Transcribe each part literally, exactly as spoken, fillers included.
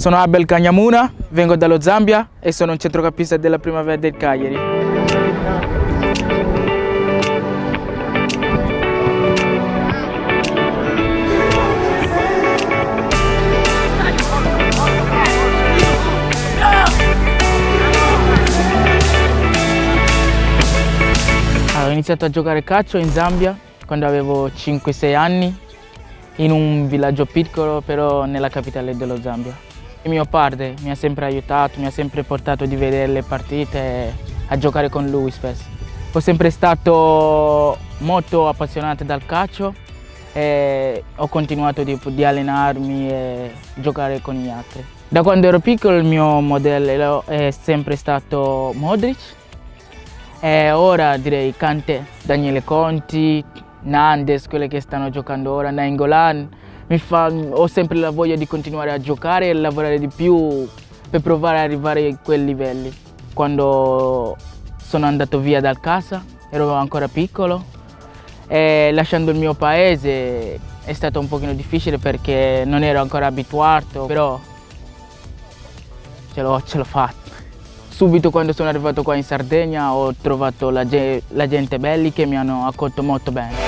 Sono Abel Cagnamuna, vengo dallo Zambia e sono un centrocampista della Primavera del Cagliari. Ho iniziato a giocare calcio in Zambia quando avevo cinque sei anni, in un villaggio piccolo però nella capitale dello Zambia. Il mio padre mi ha sempre aiutato, mi ha sempre portato a vedere le partite e a giocare con lui spesso. Ho sempre stato molto appassionato dal calcio e ho continuato di, di allenarmi e giocare con gli altri. Da quando ero piccolo il mio modello è sempre stato Modric e ora direi Kanté, Daniele Conti, Nandes, quelli che stanno giocando ora, Nainggolan. Mi fa, ho sempre la voglia di continuare a giocare e lavorare di più per provare ad arrivare a quei livelli. Quando sono andato via da casa, ero ancora piccolo e lasciando il mio paese è stato un pochino difficile perché non ero ancora abituato, però ce l'ho fatta. Subito quando sono arrivato qua in Sardegna ho trovato la, la gente belli che mi hanno accolto molto bene.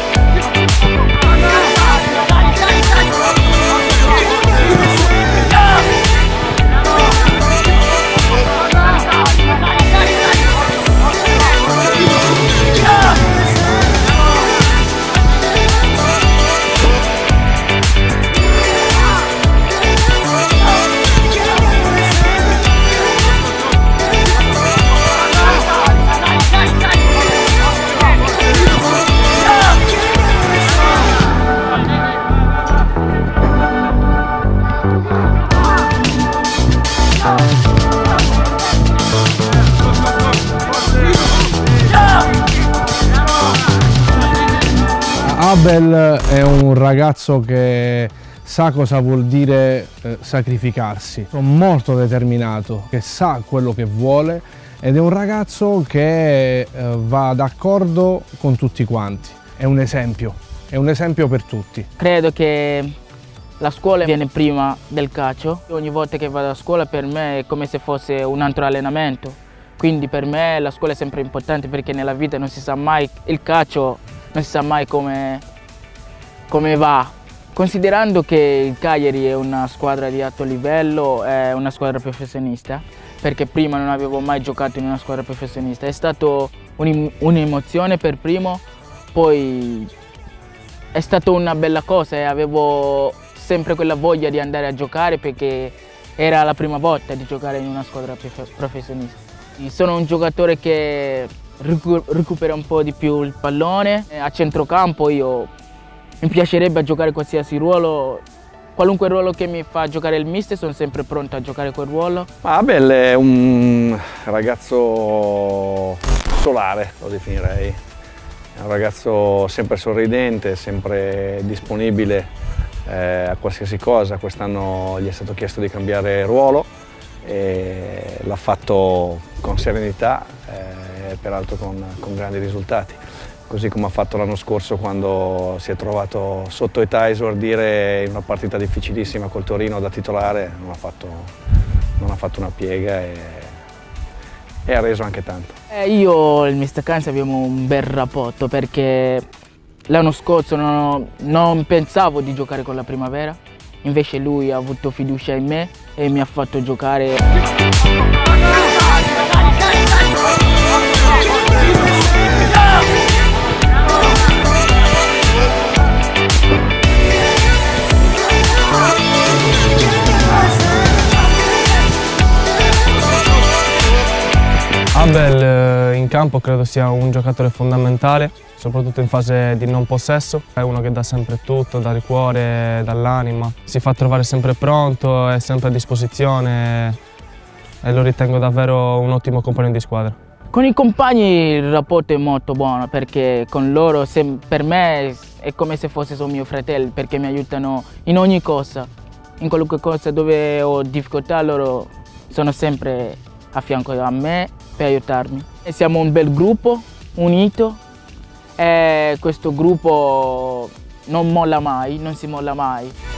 Abel è un ragazzo che sa cosa vuol dire eh, sacrificarsi, è molto determinato, che sa quello che vuole ed è un ragazzo che eh, va d'accordo con tutti quanti, è un esempio, è un esempio per tutti. Credo che la scuola viene prima del calcio, ogni volta che vado a scuola per me è come se fosse un altro allenamento, quindi per me la scuola è sempre importante perché nella vita non si sa mai, il calcio non si sa mai come, come va. Considerando che il Cagliari è una squadra di alto livello, è una squadra professionista, perché prima non avevo mai giocato in una squadra professionista, è stata un'emozione per primo, poi è stata una bella cosa e avevo sempre quella voglia di andare a giocare perché era la prima volta di giocare in una squadra professionista. Sono un giocatore che recupera un po' di più il pallone, a centrocampo io mi piacerebbe giocare qualsiasi ruolo, qualunque ruolo che mi fa giocare il mister sono sempre pronto a giocare quel ruolo. Abel è un ragazzo solare, lo definirei, è un ragazzo sempre sorridente, sempre disponibile eh, a qualsiasi cosa. Quest'anno gli è stato chiesto di cambiare ruolo e l'ha fatto con serenità e eh, peraltro con, con grandi risultati, così come ha fatto l'anno scorso quando si è trovato sotto età a esordire in una partita difficilissima col Torino da titolare, non ha fatto, non ha fatto una piega e, e ha reso anche tanto. Eh, io e il mister Canzi abbiamo un bel rapporto perché l'anno scorso non, non pensavo di giocare con la Primavera, invece lui ha avuto fiducia in me e mi ha fatto giocare. Abel in campo credo sia un giocatore fondamentale, soprattutto in fase di non possesso. È uno che dà sempre tutto, dal cuore, dall'anima. Si fa trovare sempre pronto, è sempre a disposizione e lo ritengo davvero un ottimo compagno di squadra. Con i compagni il rapporto è molto buono perché con loro se, per me è come se fossero mio fratello perché mi aiutano in ogni cosa. In qualunque cosa dove ho difficoltà loro sono sempre a fianco a me per aiutarmi. E siamo un bel gruppo, unito, e questo gruppo non molla mai, non si molla mai.